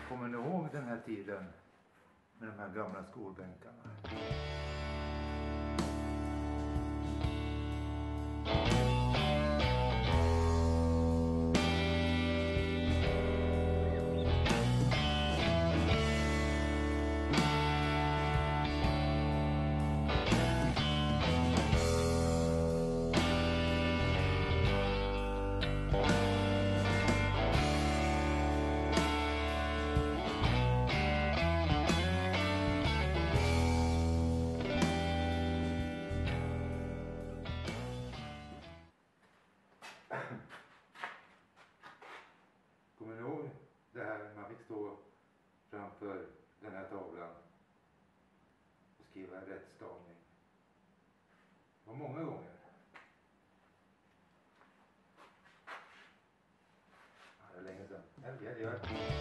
Kommer ni ihåg den här tiden med de här gamla skolbänkarna? Kommer ni ihåg det här man fick stå framför den här tavlan och skriva rätt stavning? Det var många gånger. Ja, det är länge sedan.